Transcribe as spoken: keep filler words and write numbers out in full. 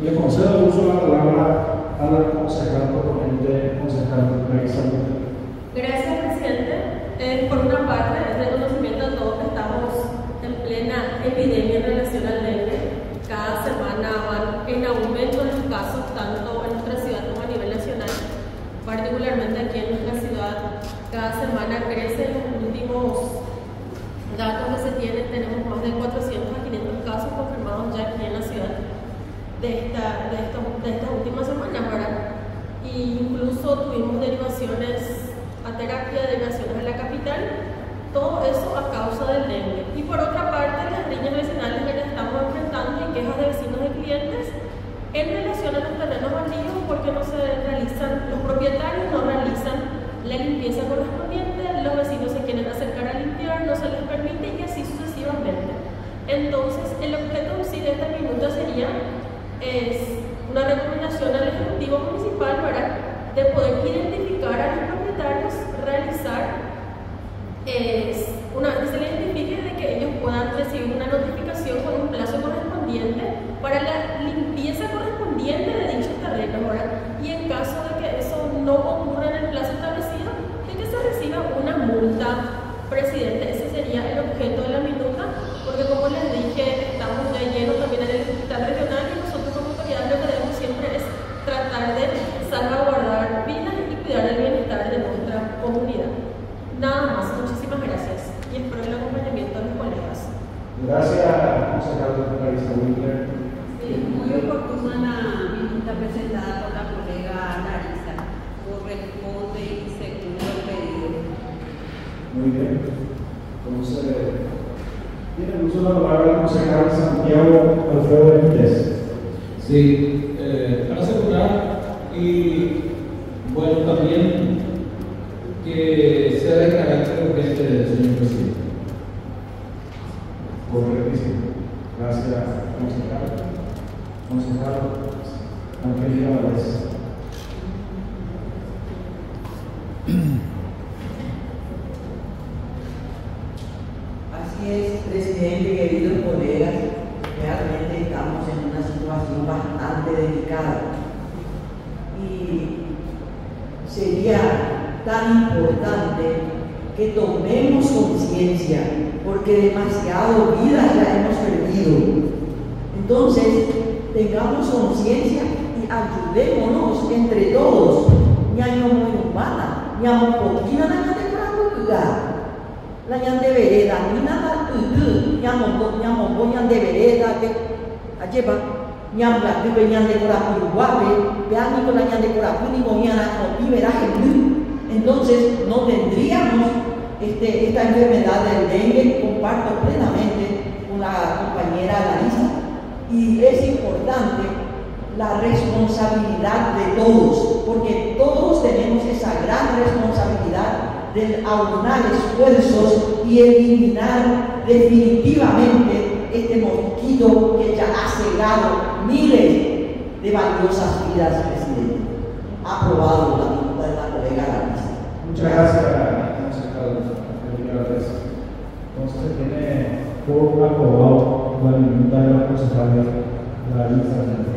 Le concedo el uso de la palabra a la concejal proponente, concejal Larisa Luque. Gracias, presidente. Eh, por una parte, es de conocimiento de todos que estamos en plena epidemia en relación al dengue. Cada semana van en aumento los casos, tanto en nuestra ciudad como a nivel nacional. Particularmente aquí en nuestra ciudad, cada semana crecen los últimos datos que se tienen. Tenemos más de cuatrocientos a quinientos casos confirmados ya aquí en la ciudad de esta, de esta, de esta última semana, ¿verdad? Y incluso tuvimos derivaciones a terapia, derivaciones a la capital, todo eso a causa del dengue. Y por otra parte, las riñas vecinales que ya estamos enfrentando y quejas de vecinos y clientes en relación a los terrenos baldíos, porque no se realizan, los propietarios no realizan la limpieza correspondiente, los vecinos se quieren acercar a limpiar, no se les permite y así sucesivamente. Entonces, el objeto sí de esta minuta sería es una recomendación al Ejecutivo Municipal para de poder identificar a los propietarios, realizar es, una vez que se les identifique, de que ellos puedan recibir una notificación con un plazo correspondiente para la limpieza correspondiente de dichos terrenos, ¿verdad? Y en caso de que eso no ocurra en el plazo establecido, de que se reciba una multa, presidente. Ese sería el objeto de la minuta, porque como les dije, estamos ya llenos también en el hospital regional y nosotros como autoridad lo que debemos siempre es tratar de salvaguardar vidas y cuidar el bienestar de nuestra comunidad. Nada más, muchísimas gracias y espero el acompañamiento de los colegas. Gracias, concejal Larisa Luque. Sí, muy oportuna la minuta presentada por la colega Larisa. Corresponde y según el pedido. Muy bien. Entonces, tiene el uso de la palabra el concejal Santiago Alfredo Benítez. Sí, eh, para asegurar y bueno también que sea de carácter urgente, señor presidente. Correctísimo. Gracias, concejal. Concejal Angelina Valdés. Así es, presidente, queridos colegas, realmente estamos en una situación bastante delicada y sería tan importante que tomemos conciencia porque demasiado vidas ya hemos perdido. Entonces, tengamos conciencia y ayudémonos entre todos. Ñaño muy humana, ñamo poquina na ñante pracuga. La ñante vereda, ni nada tutu, ñamo ñamo ñante vereda que alleva ñam la vive ñante corapu guape, peani con la ñante corapu ni moñana no viveraje. Entonces, no tendríamos este, esta enfermedad del dengue. Comparto plenamente con la compañera Larisa y es importante la responsabilidad de todos, porque todos tenemos esa gran responsabilidad de aunar esfuerzos y eliminar definitivamente este mosquito que ya ha cegado miles de valiosas vidas, presidente. Aprobado la minuta de la colega Larisa. Muchas gracias, concejal Angelina Valdés. Entonces, tiene por aprobado la minuta de la concejal Larisa.